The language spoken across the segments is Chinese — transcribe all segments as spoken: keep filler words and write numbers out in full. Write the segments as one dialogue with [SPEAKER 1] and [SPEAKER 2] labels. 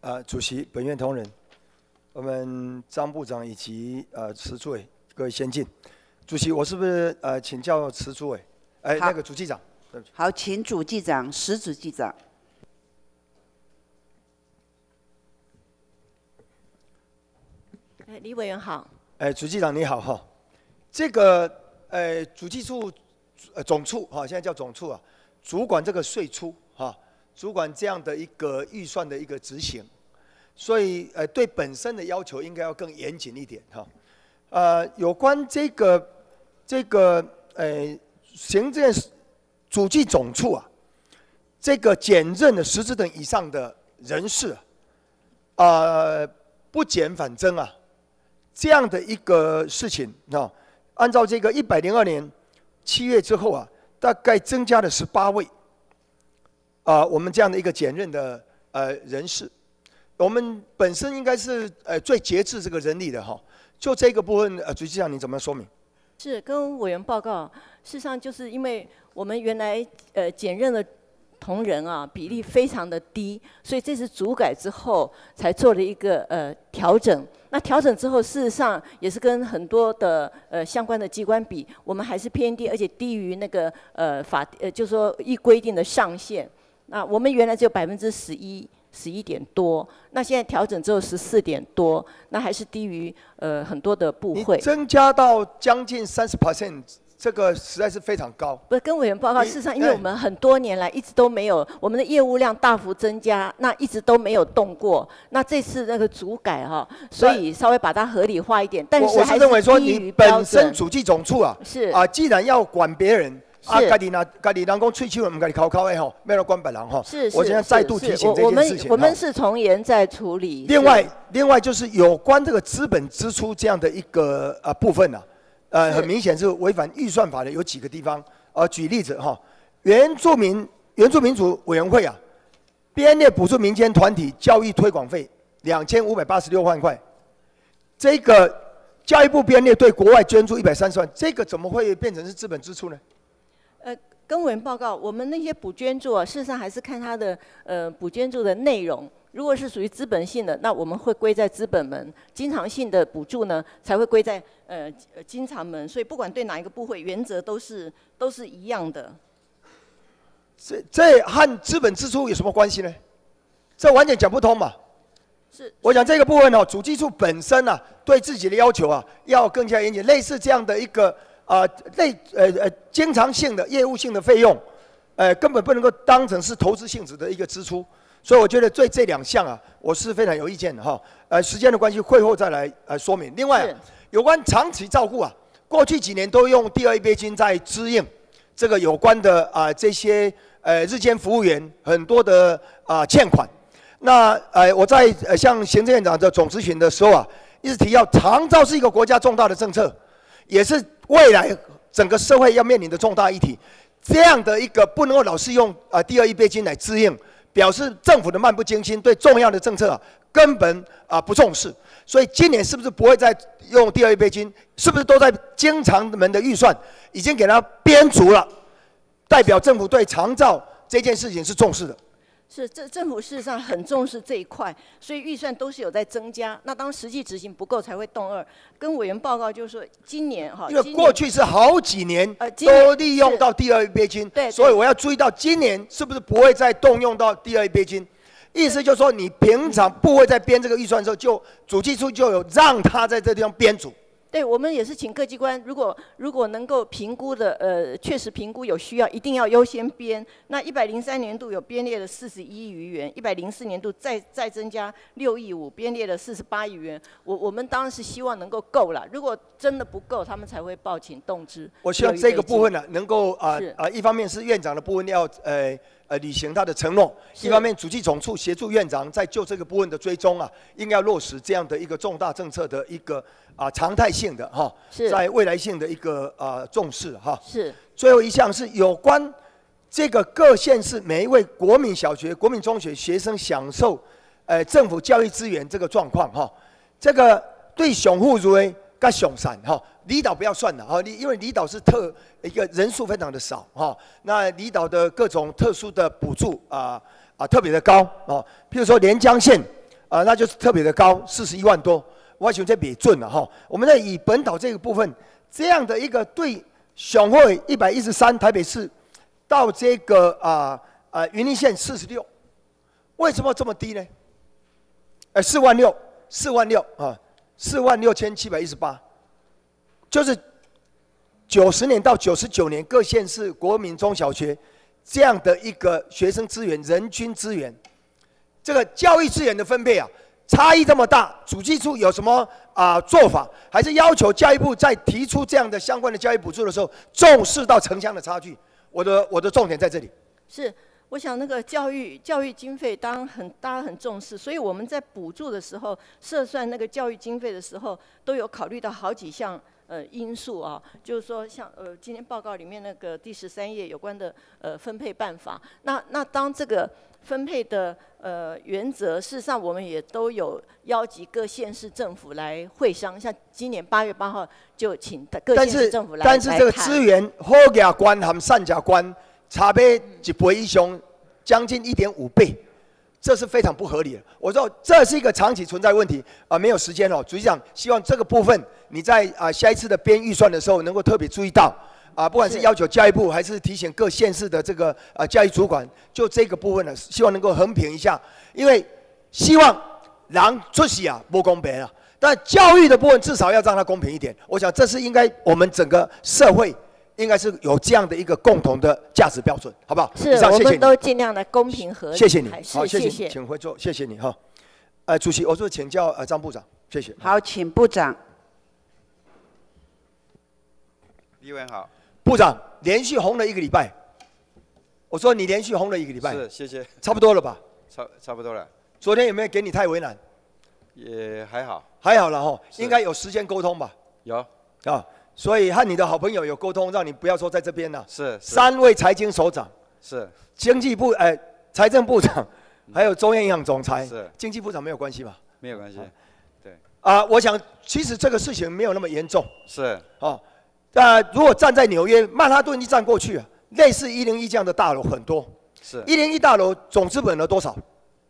[SPEAKER 1] 呃，主席、本院同仁，我们张部长以及呃池主委各位先进。主席，我是不是呃请教池主委？哎，那个主计长。
[SPEAKER 2] 好，请主计长石主计长。
[SPEAKER 3] 哎，李委员好。
[SPEAKER 1] 哎，主计长你好哈。这个呃主计处呃总处哈，现在叫总处啊，主管这个税出哈，主管这样的一个预算的一个执行。 所以，呃，对本身的要求应该要更严谨一点哈。呃，有关这个这个呃行政主计总处啊，这个检任的十职等以上的人士啊，呃，不减反增啊，这样的一个事情啊，按照这个一百零二年七月之后啊，大概增加了十八位啊、呃，我们这样的一个检任的呃人士。 我们本身应该是呃最节制这个人力的哈，就这个部分呃，主计长你怎么说明？
[SPEAKER 3] 是跟委员报告，事实上就是因为我们原来呃检任的同仁啊比例非常的低，所以这次组改之后才做了一个呃调整。那调整之后，事实上也是跟很多的呃相关的机关比，我们还是偏低，而且低于那个呃法呃就是说依规定的上限。那我们原来只有百分之十一。 十一点多，那现在调整之后十四点多，那还是低于呃很多的部会。
[SPEAKER 1] 增加到将近三十 percent， 这个实在是非常高。
[SPEAKER 3] 不是跟委员报告，事实上，因为我们很多年来一直都没有我们的业务量大幅增加，那一直都没有动过。那这次那个组改哈，所以稍微把它合理化一点，但是还是低于标准。
[SPEAKER 1] 我是认为说，你本身主计总处啊，
[SPEAKER 3] 是啊，
[SPEAKER 1] 既然要管别人。 啊，家己那家己人讲吹气，我们家己考考的吼，没有管别人吼。
[SPEAKER 3] 是是。
[SPEAKER 1] 我现在再度提醒这件事情。
[SPEAKER 3] 我们我们是从严在处理。
[SPEAKER 1] 另外，另外就是有关这个资本支出这样的一个呃部分呢、啊，呃，很明显是违反预算法的，有几个地方。呃，举例子哈，原住民原住民族委员会啊，编列补助民间团体教育推广费两千五百八十六万块，这个教育部编列对国外捐助一百三十万，这个怎么会变成是资本支出呢？
[SPEAKER 3] 呃，跟委员报告，我们那些补捐助啊，事实上还是看它的呃补捐助的内容。如果是属于资本性的，那我们会归在资本门；经常性的补助呢，才会归在呃经常门。所以不管对哪一个部会，原则都是都是一样的。
[SPEAKER 1] 这这和资本支出有什么关系呢？这完全讲不通嘛。
[SPEAKER 3] 是。
[SPEAKER 1] 我讲这个部分哦，主计处本身啊，对自己的要求啊，要更加严谨，类似这样的一个。 啊、呃，类呃呃经常性的业务性的费用，呃根本不能够当成是投资性质的一个支出，所以我觉得对这两项啊，我是非常有意见的哈。呃，时间的关系，会后再来呃说明。另外、啊，有关长期照顾啊，过去几年都用第二一杯金在支应这个有关的啊、呃、这些呃日间服务员很多的啊、呃、欠款。那呃我在呃向行政院长的总咨询的时候啊，一直提要长照是一个国家重大的政策，也是。 未来整个社会要面临的重大议题，这样的一个不能够老是用啊、呃、第二一杯金来支应，表示政府的漫不经心，对重要的政策啊根本啊、呃、不重视。所以今年是不是不会再用第二一杯金？是不是都在经常门的预算已经给它编足了？代表政府对长照这件事情是重视的。
[SPEAKER 3] 是，这政府事实上很重视这一块，所以预算都是有在增加。那当实际执行不够才会动二。跟委员报告就是说，今年哈，
[SPEAKER 1] 因为过去是好几年
[SPEAKER 3] 呃
[SPEAKER 1] 都利用到第二一杯金，
[SPEAKER 3] 对，
[SPEAKER 1] 所以我要注意到今年是不是不会再动用到第二一杯金？意思就是说，你平常不会在编这个预算的时候，就主计处就有让他在这地方编组。
[SPEAKER 3] 对，我们也是请各机关，如果如果能够评估的，呃，确实评估有需要，一定要优先编。那一百零三年度有编列了四十一亿余元，一百零四年度再再增加六亿五，编列了四十八亿元。我我们当然是希望能够够了，如果真的不够，他们才会报请动支。
[SPEAKER 1] 我希望这个部分呢、啊，能够啊啊、呃，一方面是院长的部分要呃呃履行他的承诺，一方面主计总处协助院长在就这个部分的追踪啊，应该要落实这样的一个重大政策的一个。 啊，常态性的哈，在未来性的一个啊重视哈。
[SPEAKER 3] 是。
[SPEAKER 1] 最后一项是有关这个各县市每一位国民小学、国民中学学生享受呃政府教育资源这个状况哈。这个对雄户如为跟雄山哈，离岛不要算了哈，因为离岛是特一个人数非常的少哈。那离岛的各种特殊的补助啊啊特别的高哦，譬如说连江县。 啊、呃，那就是特别的高，四十一万多。我想这比准了哈。我们在以本岛这个部分，这样的一个对雄会一百一十三，台北市到这个啊啊云林县四十六，为什么这么低呢？呃，四万六，四万六啊，四万六千七百一十八，就是九十年到九十九年各县市国民中小学这样的一个学生资源、人均资源，这个教育资源的分配啊，差异这么大，主计处有什么啊、呃、做法？还是要求教育部在提出这样的相关的教育补助的时候，重视到城乡的差距？我的我的重点在这里。
[SPEAKER 3] 是。我想那个教育教育经费当然很大家很重视，所以我们在补助的时候设算那个教育经费的时候，都有考虑到好几项呃因素啊，就是说像呃今天报告里面那个第十三页有关的呃分配办法，那那当这个分配的呃原则，事实上我们也都有邀集各县市政府来会商，像今年八月八号就请各县市政府来
[SPEAKER 1] 但是但是这个资源好甲关和善甲关。差别一倍以上，将近一点五倍，这是非常不合理的。我说这是一个长期存在问题啊、呃，没有时间哦。主席长，希望这个部分你在啊、呃、下一次的编预算的时候能够特别注意到啊、呃，不管是要求教育部还是提醒各县市的这个啊、呃、教育主管，就这个部分呢，希望能够横评一下，因为希望人出息啊不公平啊，但教育的部分至少要让它公平一点。我想这是应该我们整个社会。应该是有这样的一个共同的价值标准，好不好？
[SPEAKER 3] 是，我们都尽量的公平合理。
[SPEAKER 1] 谢谢你，好，
[SPEAKER 3] 谢
[SPEAKER 1] 谢，请回座，谢谢你哈。呃，主席，我说请教呃张部长，谢谢。
[SPEAKER 2] 好，请部长。
[SPEAKER 4] 立委好，
[SPEAKER 1] 部长连续红了一个礼拜，我说你连续红了一个礼拜，
[SPEAKER 4] 是，谢谢。
[SPEAKER 1] 差不多了吧？
[SPEAKER 4] 差差不多了。
[SPEAKER 1] 昨天有没有给你太为难？
[SPEAKER 4] 也还好，
[SPEAKER 1] 还好了哈，应该有时间沟通吧？
[SPEAKER 4] 有
[SPEAKER 1] 啊。所以和你的好朋友有沟通，让你不要说在这边了。
[SPEAKER 4] 是
[SPEAKER 1] 三位财经首长，
[SPEAKER 4] 是
[SPEAKER 1] 经济部呃财政部长，还有中央银行总裁。
[SPEAKER 4] 是
[SPEAKER 1] 经济部长没有关系吧？
[SPEAKER 4] 没有关系。对。
[SPEAKER 1] 啊、呃，我想其实这个事情没有那么严重。
[SPEAKER 4] 是。
[SPEAKER 1] 哦，那、呃、如果站在纽约曼哈顿一站过去啊，类似一零一这样的大楼很多。
[SPEAKER 4] 是。
[SPEAKER 1] 一零一大楼总资本额多少？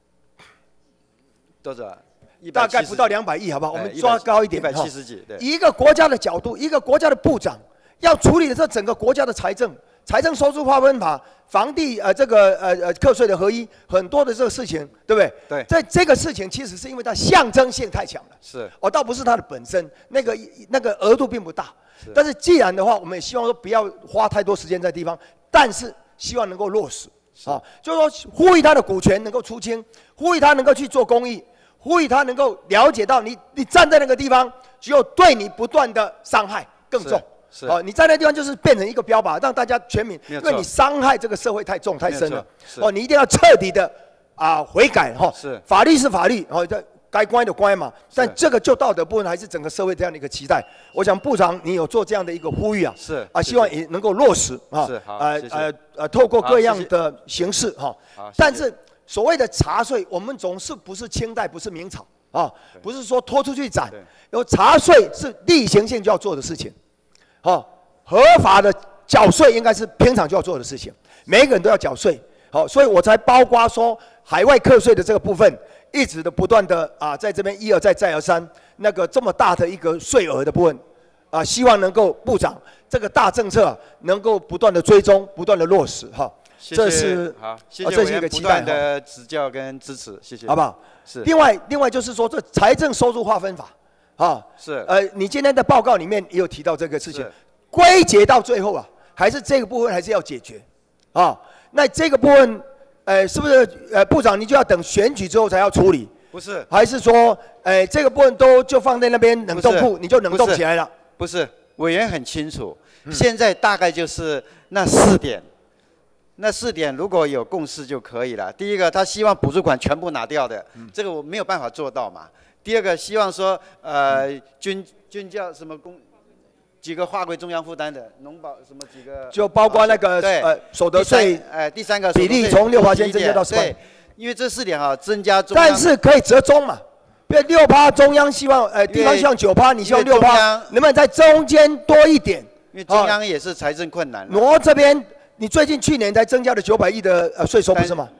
[SPEAKER 4] 多少？
[SPEAKER 1] 大概不到两百亿，好不好？我们抓高一点，
[SPEAKER 4] 一百七十几。对。
[SPEAKER 1] 以一个国家的角度，一个国家的部长要处理的这整个国家的财政、财政收支划分法、房地呃这个呃呃课税的合一，很多的这个事情，对不对？
[SPEAKER 4] 对。
[SPEAKER 1] 在这个事情其实是因为它象征性太强了。
[SPEAKER 4] 是。
[SPEAKER 1] 哦，倒不是它的本身，那个那个额度并不大。是。但是既然的话，我们也希望说不要花太多时间在地方，但是希望能够落实。啊，就是说呼吁他的股权能够出清，呼吁他能够去做公益。呼吁他能够了解到你，你站在那个地方，只有对你不断的伤害更重。
[SPEAKER 4] 是。
[SPEAKER 1] 哦，你在那个地方就是变成一个标靶，让大家全民，因为你伤害这个社会太重太深了。哦，你一定要彻底的啊悔改哈。
[SPEAKER 4] 是。
[SPEAKER 1] 法律是法律，哦，这该关的关嘛。但这个就道德部分还是整个社会这样的一个期待。我想部长你有做这样的一个呼吁啊。
[SPEAKER 4] 是。
[SPEAKER 1] 啊，希望也能够落实啊。
[SPEAKER 4] 是。好。
[SPEAKER 1] 呃呃呃，透过各样的形式哈。
[SPEAKER 4] 好。
[SPEAKER 1] 但是。所谓的茶税，我们总是不是清代，不是明朝啊，不是说拖出去斩。有茶税是例行性就要做的事情，哦，合法的缴税应该是平常就要做的事情，每一个人都要缴税。好，所以我才包括说海外课税的这个部分，一直的不断的啊，在这边一而再再而三，那个这么大的一个税额的部分，啊，希望能够部长这个大政策能够不断的追踪，不断的落实哈。
[SPEAKER 4] 谢谢
[SPEAKER 1] 这是
[SPEAKER 4] 好，谢谢
[SPEAKER 1] 这是一个期待
[SPEAKER 4] 的指教跟支持，谢谢，
[SPEAKER 1] 好不好？
[SPEAKER 4] 是。
[SPEAKER 1] 另外，另外就是说，这财政收入划分法，啊，
[SPEAKER 4] 是。
[SPEAKER 1] 呃，你今天的报告里面也有提到这个事情，归结到最后啊，还是这个部分还是要解决，啊，那这个部分，呃，是不是呃部长你就要等选举之后才要处理？
[SPEAKER 4] 不是。
[SPEAKER 1] 还是说，呃，这个部分都就放在那边冷冻库，你就冷冻起来了？
[SPEAKER 4] 不是，委员很清楚，嗯、现在大概就是那四点。那四点如果有共识就可以了。第一个，他希望补助款全部拿掉的，嗯、这个我没有办法做到嘛。第二个，希望说，呃，军军教什么公几个划归中央负担的，农保什么几个，
[SPEAKER 1] 就包括那个、
[SPEAKER 4] 呃、
[SPEAKER 1] 呃所得税，
[SPEAKER 4] 呃第三个
[SPEAKER 1] 比例从六趴增加到十。
[SPEAKER 4] 对，因为这四点哈、啊、增加中央，
[SPEAKER 1] 但是可以折中嘛。因为六趴中央希望，呃，地方希望九趴，你希望六趴，能不能在中间多一点？
[SPEAKER 4] 因为中央也是财政困难。
[SPEAKER 1] 挪这边。你最近去年才增加了九百亿的呃税收，不是吗？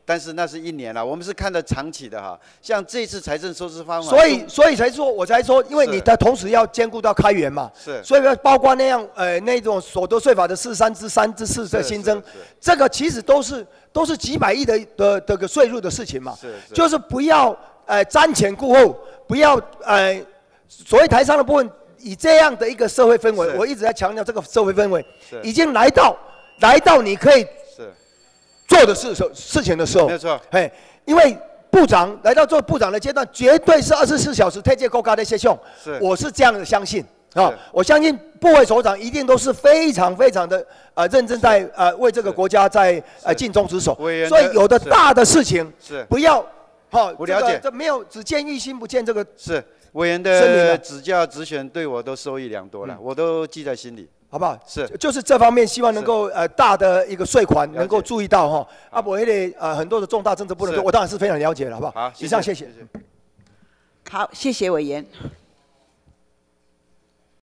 [SPEAKER 4] 但是那是一年了，我们是看的长期的哈。像这次财政收支方法，
[SPEAKER 1] 所以所以才说，我才说，因为你的同时要兼顾到开源嘛，
[SPEAKER 4] 是，
[SPEAKER 1] 所以包括那样呃那种所得税法的四三之三之四的新增，这个其实都是都是几百亿的的这个税入的事情嘛，
[SPEAKER 4] 是，是
[SPEAKER 1] 就是不要呃瞻前顾后，不要呃所谓台商的部分，以这样的一个社会氛围，我一直在强调这个社会氛围已经来到来到你可以
[SPEAKER 4] 是。
[SPEAKER 1] 做的事事情的时候，
[SPEAKER 4] 没错，
[SPEAKER 1] 哎，因为部长来到做部长的阶段，绝对是二十四小时推荐国家的些项，
[SPEAKER 4] 是，
[SPEAKER 1] 我是这样的相信啊，我相信部委首长一定都是非常非常的呃认真在呃为这个国家在呃尽忠职守，所以有的大的事情
[SPEAKER 4] 是
[SPEAKER 1] 不要哈，
[SPEAKER 4] 我了解，
[SPEAKER 1] 这没有只见玉心不见这个
[SPEAKER 4] 是委员的指教指选对我都受益良多了，我都记在心里。好不好？是，就是这方面希望能够呃大的一个税款能够注意到哈，啊，我也得呃很多的重大政策不能做，我当然是非常了解了，好不好？好，以上谢谢。
[SPEAKER 2] 好，谢谢委员。